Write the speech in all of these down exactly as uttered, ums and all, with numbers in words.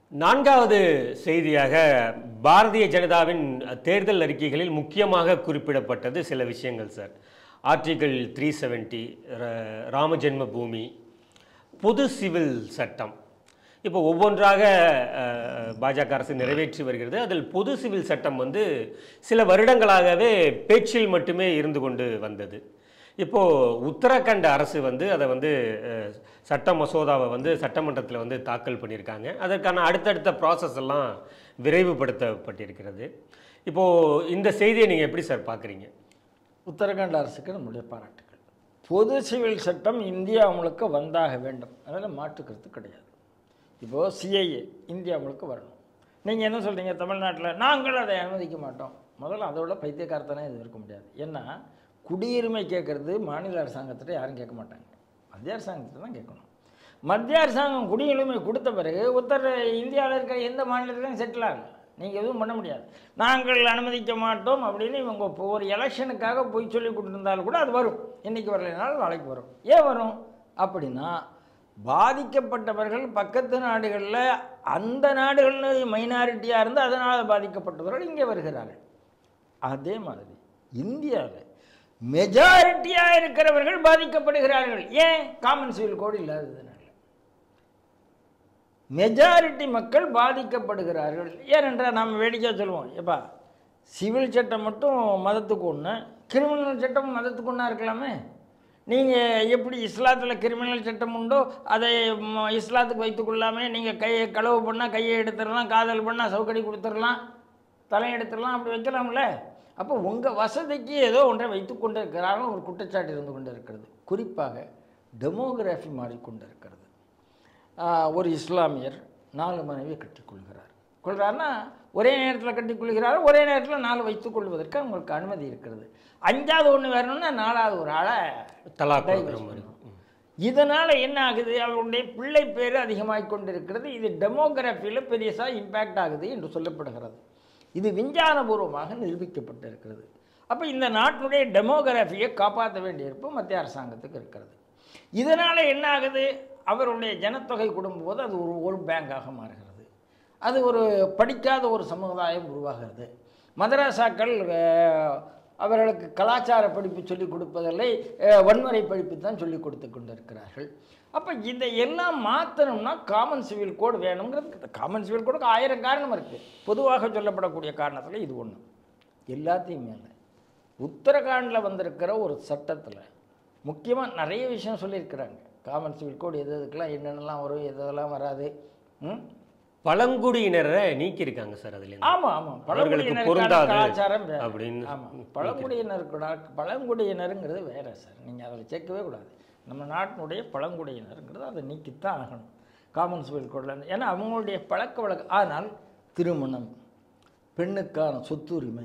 நான்காவது செய்தியாக பாரதிய ஜனதாவின் தேர்தல் அறிக்கைகளில் முக்கியமாக குறிப்பிடப்பட்டது சில விஷயங்கள் sir. Article three seventy, Rama Janma Bhoomi, பொது சிவில் சட்டம். இப்போ ஒவ்வொன்றாக பாஜக அரசு நிறைவேற்றி வருகிறது. அதில் பொது சிவில் சட்டம் வந்து சில வருடங்களாகவே பேச்சில் மட்டுமே இருந்து கொண்டு வந்தது. இப்போது உத்தரகண்ட் அரசு வந்து அதை வந்து சட்ட மசோதாவை வந்து சட்டமன்றத்தில் வந்து தாக்கல் பண்ணியிருக்காங்க. அதற்கான அடுத்தடுத்த ப்ராசஸ் எல்லாம் விரைவுபடுத்தப்பட்டிருக்கிறது. இப்போது இந்த செய்தியை நீங்கள் எப்படி சார் பார்க்குறீங்க? உத்தரகண்ட் அரசுக்கு நம்முடைய பாராட்டுகள். பொது சிவில் சட்டம் இந்தியா முழுக்க வந்தாக வேண்டும், அதில் மாற்றுக்கிறது கிடையாது. இப்போது சிஐஏ இந்தியா முழுக்க வரணும். நீங்கள் என்ன சொல்கிறீங்க? தமிழ்நாட்டில் நாங்கள் அதை அனுமதிக்க மாட்டோம். முதல்ல அதோட பைத்தியக்காரத்தனே இது இருக்க முடியாது. ஏன்னா குடியுரிமை கேட்குறது மாநில அரசாங்கத்திட்ட யாரும் கேட்க மாட்டாங்க, மத்திய அரசாங்கத்திட்ட தான் கேட்கணும். மத்திய அரசாங்கம் குடியுரிமை கொடுத்த பிறகு உத்தர இந்தியாவில் இருக்கிற எந்த மாநிலத்திலையும் செட்டில் ஆகல, நீங்கள் எதுவும் பண்ண முடியாது. நாங்கள் அனுமதிக்க மாட்டோம் அப்படின்னு இவங்க இப்போ ஒரு எலெக்ஷனுக்காக போய் சொல்லி கொடுத்துருந்தாலும் கூட அது வரும். இன்றைக்கி வரலைனாலும் நாளைக்கு வரும். ஏன் வரும் அப்படின்னா, பாதிக்கப்பட்டவர்கள் பக்கத்து நாடுகளில் அந்த நாடுகளில் மைனாரிட்டியாக இருந்து அதனால் பாதிக்கப்பட்டவர்கள் இங்கே வருகிறார்கள். அதே மாதிரி இந்தியாவில் மெஜாரிட்டியாக இருக்கிறவர்கள் பாதிக்கப்படுகிறார்கள். ஏன்? காமன் சிவில் கோடு இல்லாததுனால மெஜாரிட்டி மக்கள் பாதிக்கப்படுகிறார்கள். ஏனென்றால் நாம் வேடிக்கையாக சொல்லுவோம், எப்பா சிவில் சட்டம் மட்டும் மதத்துக்கு ஒன்று, கிரிமினல் சட்டம் மதத்துக்கு ஒன்றா இருக்கலாமே. நீங்கள் எப்படி இஸ்லாத்தில் கிரிமினல் சட்டம் உண்டோ அதை இஸ்லாத்துக்கு வைத்துக்கொள்ளாமல் நீங்கள் கையை களவு பண்ணால் கையை எடுத்துடலாம், காதல் பண்ணால் சவுக்கடி கொடுத்துடலாம், தலை எடுத்துடலாம், அப்படி வைக்கலாம்ல. அப்போ உங்கள் வசதிக்கு ஏதோ ஒன்றை வைத்து கொண்டு இருக்கிறார்கள் ஒரு குற்றச்சாட்டு இருந்து கொண்டு இருக்கிறது. குறிப்பாக டெமோகிராஃபி மாறிக்கொண்டு இருக்கிறது. ஒரு இஸ்லாமியர் நாலு மனைவி கட்டிக்கொள்கிறார். கொள்கிறாருன்னா ஒரே நேரத்தில் கட்டிக்கொள்கிறார், ஒரே நேரத்தில் நாலு வைத்துக் கொள்வதற்கு அவங்களுக்கு அனுமதி இருக்கிறது. அஞ்சாவது ஒன்று வரணும்னா நாலாவது ஒரு ஆளை தலாக். இதனால் என்ன ஆகுது? அவருடைய பிள்ளை பேர் அதிகமாகிக் கொண்டிருக்கிறது. இது டெமோகிராஃபியில் பெரியசாக இம்பேக்ட் ஆகுது என்று சொல்லப்படுகிறது. இது விஞ்ஞானபூர்வமாக நிரூபிக்கப்பட்டிருக்கிறது. அப்போ இந்த நாட்டினுடைய டெமோகிராஃபியை காப்பாற்ற வேண்டிய இருப்பு மத்திய அரசாங்கத்துக்கு இருக்கிறது. இதனால் என்ன ஆகுது? அவருடைய ஜனத்தொகை கூடும்போது அது ஒரு ஒரு பேங்காக மாறுகிறது. அது ஒரு படிக்காத ஒரு சமுதாயம் உருவாகிறது. மதரசாக்கள் அவர்களுக்கு கலாச்சார படிப்பு சொல்லிக் கொடுப்பதில்லை, வன்முறை படிப்பு தான் சொல்லிக் கொடுத்து கொண்டு இருக்கிறார்கள். அப்போ இதை எல்லாம் மாற்றணும்னா காமன் சிவில் கோடு வேணுங்கிறது. காமன் சிவில் கோடுக்கு ஆயிரம் காரணம் இருக்குது. பொதுவாக சொல்லப்படக்கூடிய காரணத்தில் இது ஒன்று. எல்லாத்தையும் மேலே உத்தரகாண்டில் வந்திருக்கிற ஒரு சட்டத்தில் முக்கியமாக நிறைய விஷயம் சொல்லியிருக்கிறாங்க. காமன் சிவில் கோடு எது எதுக்கெல்லாம் என்னென்னலாம் வரும், எதெல்லாம் வராது. ம் பழங்குடியினரை நீக்கியிருக்காங்க சார் அதில். ஆமாம் ஆமாம், பழங்குடியினருக்கான கலாச்சாரம் அப்படின்னு. ஆமாம், பழங்குடியினருக்கு பழங்குடியினருங்கிறது வேறு சார், நீங்கள் அதில் சேர்க்கவே கூடாது. நம்ம நாட்டினுடைய பழங்குடியினருங்கிறது அதை நீக்கித்தான் ஆகணும் காமன் சிவில் கோடில். ஏன்னா அவங்களுடைய பழக்க வழக்கம். ஆனால் திருமணம், பெண்ணுக்கான சொத்துரிமை,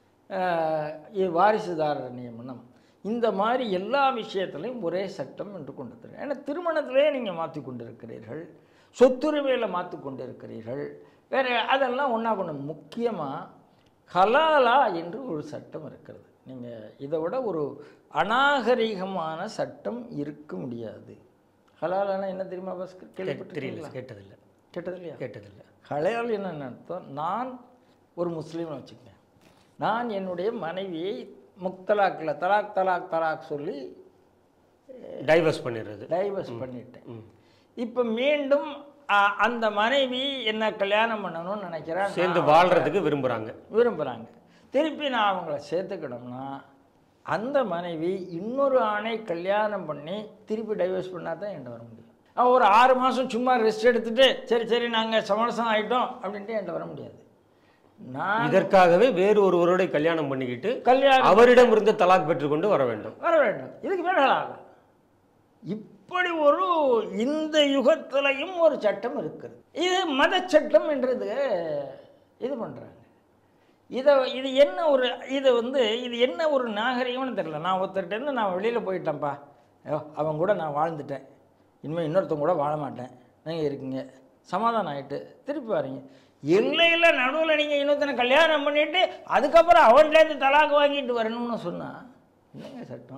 வாரிசுதாரர் நியமனம், இந்த மாதிரி எல்லா விஷயத்துலையும் ஒரே சட்டம் என்று கொண்டு தருங்க. ஏன்னா திருமணத்திலே நீங்கள் மாற்றி கொண்டு இருக்கிறீர்கள், சொத்துரிமையில் மாற்றி கொண்டு இருக்கிறீர்கள், வேறு அதெல்லாம் ஒன்றா கொண்டு. முக்கியமாக ஹலாலா என்று ஒரு சட்டம் இருக்கிறது. நீங்கள் இதை விட ஒரு அநாகரிகமான சட்டம் இருக்க முடியாது. ஹலாலானா என்ன தெரியுமா? பஸ் கேள்விப்பட்டிருக்கீங்களா? கேட்டதில்லை. கேட்டதில்லையா? கேட்டதில்லை. ஹலால் என்ன அர்த்தம்? நான் ஒரு முஸ்லீம்னு வச்சுக்கேன், நான் என்னுடைய மனைவியை முக்தலாக்கில் தலாக் தலாக் தலாக் சொல்லி டைவர்ஸ் பண்ணிடுறது, டைவர்ஸ் பண்ணிட்டேன். இப்போ மீண்டும் அந்த மனைவி என்ன கல்யாணம் பண்ணணும்னு நினைக்கிறாங்க, சேர்ந்து வாழ்கிறதுக்கு விரும்புகிறாங்க விரும்புகிறாங்க திருப்பி நான் அவங்கள சேர்த்துக்கணும்னா அந்த மனைவி இன்னொரு ஆணை கல்யாணம் பண்ணி திருப்பி டைவர்ஸ் பண்ணால் தான் என்கிட்ட வர முடியும். ஒரு ஆறு மாதம் சும்மா ரெஸ்ட் எடுத்துகிட்டு சரி சரி நாங்கள் சமரசம் ஆகிட்டோம் அப்படின்ட்டு என்கிட்ட வர முடியாது. நான் இதற்காகவே வேறு ஒருவருடைய கல்யாணம் பண்ணிக்கிட்டு கல்யாணம் அவரிடம் இருந்து தலாக் பெற்றுக்கொண்டு வர வேண்டும் வர வேண்டும் இதுக்கு மேலே ஆகும். இப்படி ஒரு இந்த யுகத்திலையும் ஒரு சட்டம் இருக்குது. இது மத சட்டம் என்றது இது பண்ணுறாங்க. இதை இது என்ன ஒரு இது வந்து இது என்ன ஒரு நாகரிகம்னு தெரியல. நான் ஒருத்தர்கிட்டருந்து நான் வெளியில் போயிட்டேன்ப்பா, ஐயோ அவங்க கூட நான் வாழ்ந்துட்டேன், இனிமேல் இன்னொருத்தவங்க கூட வாழ மாட்டேன், நீங்கள் இருக்கீங்க, சமாதானம் ஆகிட்டு திருப்பி வரீங்க. எல்லையில் நடுவில் நீங்கள் இன்னொருத்தனை கல்யாணம் பண்ணிவிட்டு அதுக்கப்புறம் அவன்லேருந்து தலாக்கு வாங்கிட்டு வரணும்னு சொன்னால் என்னங்க சட்டம்?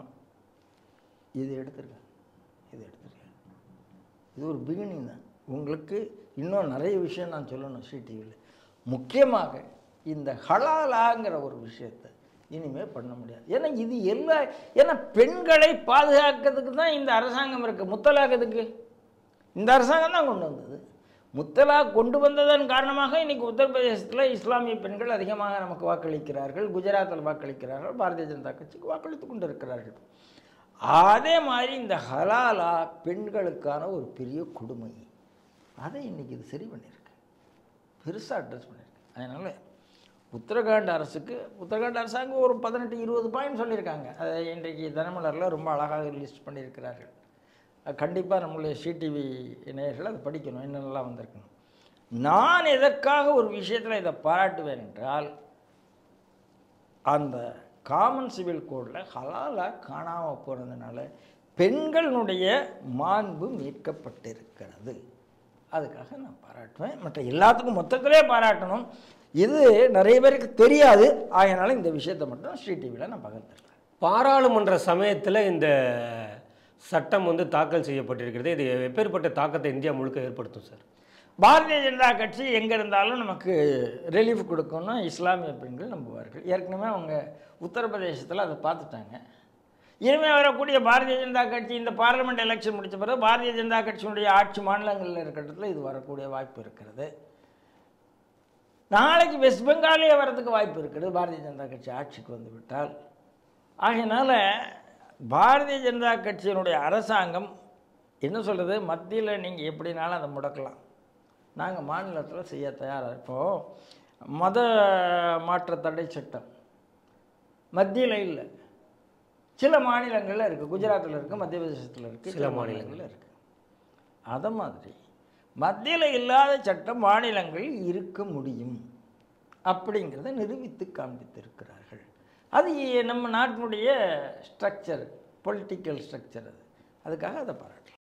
இது எடுத்துருக்கேன் இது எடுத்துருக்கேன் இது ஒரு பிகினிங் தான். உங்களுக்கு இன்னும் நிறைய விஷயம் நான் சொல்லணும் ஸ்ரீ டிவியில். முக்கியமாக இந்த ஹலாலாங்கிற ஒரு விஷயத்தை இனிமேல் பண்ண முடியாது. ஏன்னா இது எல்லா ஏன்னா பெண்களை பாதுகாக்கிறதுக்கு தான் இந்த அரசாங்கம் இருக்குது. முத்தலாக்கிறதுக்கு இந்த அரசாங்கம் தான் கொண்டு வந்தது. முத்தலாக் கொண்டு வந்ததன் காரணமாக இன்றைக்கி உத்தரப்பிரதேசத்தில் இஸ்லாமிய பெண்கள் அதிகமாக நமக்கு வாக்களிக்கிறார்கள், குஜராத்தில் வாக்களிக்கிறார்கள், பாரதிய ஜனதா கட்சிக்கு வாக்களித்து கொண்டு இருக்கிறார்கள். அதே மாதிரி இந்த ஹலாலா பெண்களுக்கான ஒரு பெரிய கொடுமை, அதை இன்றைக்கி இது சரி பண்ணியிருக்கு, பெருசாக அட்ரஸ் பண்ணியிருக்கு. அதனால் உத்தரகாண்ட் அரசுக்கு உத்தரகாண்ட் அரசாங்கம் ஒரு பதினெட்டு இருபது பாயிண்ட் சொல்லியிருக்காங்க. அதை இன்றைக்கு தினமலரில் ரொம்ப அழகாக லிஸ்ட் பண்ணியிருக்கிறார்கள். கண்டிப்பாக நம்மளுடைய சிடிவி நேயர்கள் அதை படிக்கணும், என்னென்னலாம் வந்திருக்கணும். நான் எதற்காக ஒரு விஷயத்தில் இதை பாராட்டுவேன் என்றால், அந்த காமன் சிவில் கோடில் ஹலாலாக காணாமல் போகிறதுனால பெண்களுடைய மாண்பு மீட்கப்பட்டிருக்கிறது. அதுக்காக நான் பாராட்டுவேன். மற்ற எல்லாத்துக்கும் மொத்தத்திலே பாராட்டணும். இது நிறைய பேருக்கு தெரியாது. ஆகையினால இந்த விஷயத்தை மட்டும் ஸ்ரீ டிவியில் நான் பகிர்ந்துருக்கேன். பாராளுமன்ற சமயத்தில் இந்த சட்டம் வந்து தாக்கல் செய்யப்பட்டிருக்கிறது. இது எப்பேற்பட்ட தாக்கத்தை இந்தியா முழுக்க ஏற்படுத்தும் சார்? பாரதிய ஜனதா கட்சி எங்கே இருந்தாலும் நமக்கு ரிலீஃப் கொடுக்கணும்னா இஸ்லாமிய பெண்கள் நம்புவார்கள். ஏற்கனவே அவங்க உத்தரப்பிரதேசத்தில் அதை பார்த்துட்டாங்க. இனிமேல் வரக்கூடிய பாரதிய ஜனதா கட்சி இந்த பார்லிமெண்ட் எலெக்ஷன் முடித்த பிறகு பாரதிய ஜனதா கட்சியினுடைய ஆட்சி மாநிலங்களில் இருக்கிறதுல இது வரக்கூடிய வாய்ப்பு இருக்கிறது. நாளைக்கு வெஸ்ட் பெங்காலே வரதுக்கு வாய்ப்பு இருக்கிறது பாரதிய ஜனதா கட்சி ஆட்சிக்கு வந்து விட்டால். ஆகையினால பாரதிய ஜனதா கட்சியினுடைய அரசாங்கம் என்ன சொல்கிறது, மத்தியில் நீங்கள் எப்படினாலும் அதை முடக்கலாம், நாங்கள் மாநிலத்தில் செய்ய தயாராக இருப்போம். மத மாற்ற தடை சட்டம் மத்தியில் இல்லை, சில மாநிலங்களில் இருக்குது. குஜராத்தில் இருக்குது, மத்திய பிரதேசத்தில் இருக்குது, சில மாநிலங்களில் இருக்குது. அதை மாதிரி மத்தியில் இல்லாத சட்டம் மாநிலங்களில் இருக்க முடியும் அப்படிங்கிறத நிரூபித்து காண்பித்திருக்கிறார்கள். அது நம்ம நாட்டினுடைய ஸ்ட்ரக்சர், பொலிட்டிக்கல் ஸ்ட்ரக்சர். அது அதுக்காக அதை பாராட்டலாம்.